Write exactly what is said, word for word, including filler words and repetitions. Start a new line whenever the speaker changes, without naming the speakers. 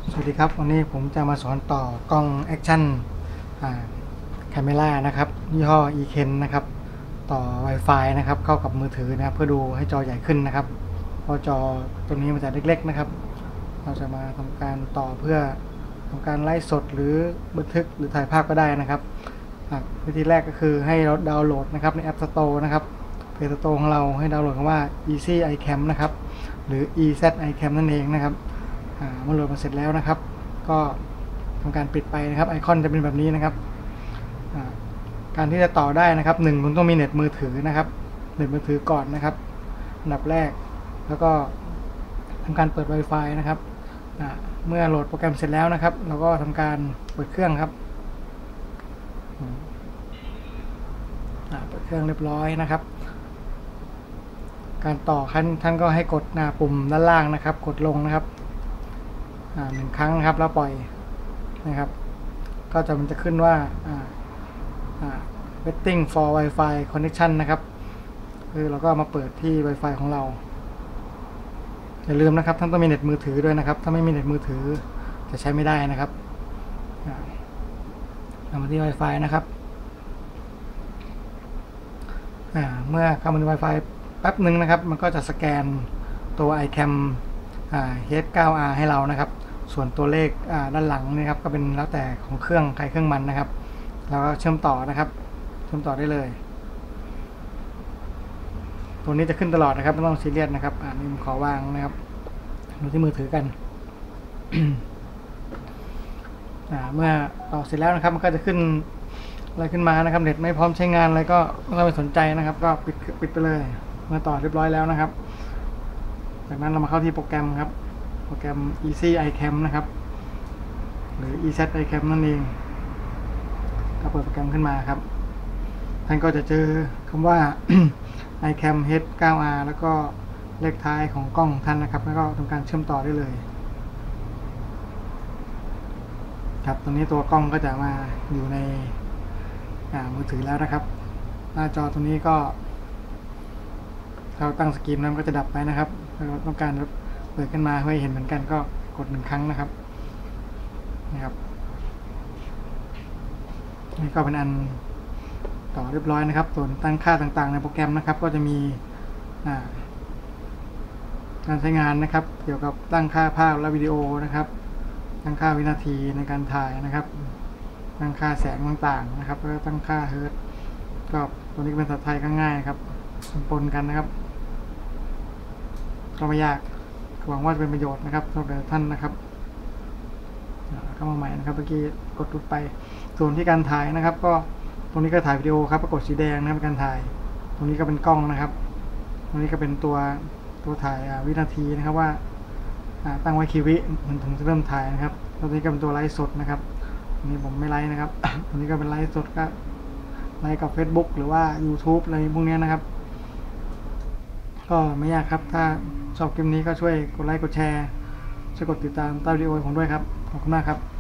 สวัสดีครับวันนี้ผมจะมาสอนต่อกล้องแอคชั่นคาเมล่านะครับยี่ห้อ อี เคน นะครับต่อ Wi-Fi นะครับเข้ากับมือถือนะครับเพื่อดูให้จอใหญ่ขึ้นนะครับเพราะจอตัวนี้มันจะเล็กๆนะครับเราจะมาทำการต่อเพื่อทำการไลฟ์สดหรือบันทึกหรือถ่ายภาพก็ได้นะครับวิธีแรกก็คือให้เราดาวน์โหลดนะครับใน App Store นะครับ Play Store ของเราให้ดาวน์โหลดคำว่า Easy iCam นะครับหรือ อี แซด iCam นั่นเองนะครับเมื่อโหลดมาเสร็จแล้วนะครับก็ทำการปิดไปนะครับไอคอนจะเป็นแบบนี้นะครับการที่จะต่อได้นะครับหนึ่งคุณต้องมีเน็ตมือถือนะครับเน็ตมือถือก่อนนะครับอันดับแรกแล้วก็ทำการเปิด Wi-Fi นะครับเมื่อโหลดโปรแกรมเสร็จแล้วนะครับเราก็ทำการเปิดเครื่องครับเปิดเครื่องเรียบร้อยนะครับการต่อขั้นท่านก็ให้กดหน้าปุ่มด้านล่างนะครับกดลงนะครับหนึ่งครั้งนะครับแล้วปล่อยนะครับก็จะมันจะขึ้นว่า waiting for Wi-Fi connection นะครับคือเราก็มาเปิดที่ Wi-Fi ของเราอย่าลืมนะครับท่านต้องมีเน็ตมือถือด้วยนะครับถ้าไม่มีเน็ตมือถือจะใช้ไม่ได้นะครับเรามาที่ Wi-Fi นะครับเมื่อเข้ามาใน Wi-Fi แป๊บหนึ่งนะครับมันก็จะสแกนตัว iCam เฮด ไนน์ อาร์ ให้เรานะครับส่วนตัวเลขด้านหลังนี่ครับก็เป็นแล้วแต่ของเครื่องใครเครื่องมันนะครับแล้วก็เชื่อมต่อนะครับเชื่อมต่อได้เลยตัวนี้จะขึ้นตลอดนะครับไม่ต้องซีเรียสนะครับอ่านี่ผมขอวางนะครับดูที่มือถือกัน เมื่อต่อเสร็จแล้วนะครับมันก็จะขึ้นอะไรขึ้นมานะครับเน็ตไม่พร้อมใช้งานอะไรก็ไม่ต้องไปสนใจนะครับก็ปิดปิดไปเลยเมื่อต่อเรียบร้อยแล้วนะครับจากนั้นเรามาเข้าที่โปรแกรมครับโปรแกรม Easy iCam นะครับหรือ อี แซด iCam นั่นเองก็เปิดโปรแกรมขึ้นมาครับท่านก็จะเจอคำว่า iCam เฮด ไนน์ อาร์ แล้วก็เลขท้ายของกล้องท่านนะครับแล้วก็ทำการเชื่อมต่อได้เลยครับตรงนี้ตัวกล้องก็จะมาอยู่ในมือถือแล้วนะครับหน้าจอตรงนี้ก็เราตั้งสกรีนนั้นก็จะดับไปนะครับเราต้องการเปิดขึ้นมาให้เห็นเหมือนกันก็กดหนึ่งครั้งนะครับนะครับนี่ก็เป็นอันต่อเรียบร้อยนะครับส่วนตั้งค่าต่างๆในโปรแกรมนะครับก็จะมีการใช้งานนะครับเกี่ยวกับตั้งค่าภาพและวิดีโอนะครับตั้งค่าวินาทีในการถ่ายนะครับตั้งค่าแสงต่างๆนะครับแล้วก็ตั้งค่าเฮิร์ตก็ตัวนี้เป็นภาษาไทยก็ง่ายครับปนกันนะครับก็ไม่ยากหวังว่าจะเป็นประโยชน์นะครับสำหรับท่านนะครับเข้ามาใหม่นะครับเมื่อกี้กดตุดไปส่วนที่การถ่ายนะครับก็ตรงนี้ก็ถ่ายวิดีโอครับปรากฏสีแดงนะครับการถ่ายตรงนี้ก็เป็นกล้องนะครับตรงนี้ก็เป็นตัวตัวถ่ายวินาทีนะครับว่าตั้งไว้กี่วิมันถึงจะเริ่มถ่ายนะครับตรงนี้ก็เป็นตัวไลฟ์สดนะครับตรงนี้ผมไม่ไลฟ์นะครับตรงนี้ก็เป็นไลฟ์สดก็ไลฟ์กับ Facebook หรือว่า YouTube อะไรพวกนี้นะครับก็ไม่ยากครับถ้าชอบคลิปนี้ก็ช่วยกดไลค์กดแชร์ช่วยกดติดตามใต้วิดีโอผมด้วยครับขอบคุณมากครับ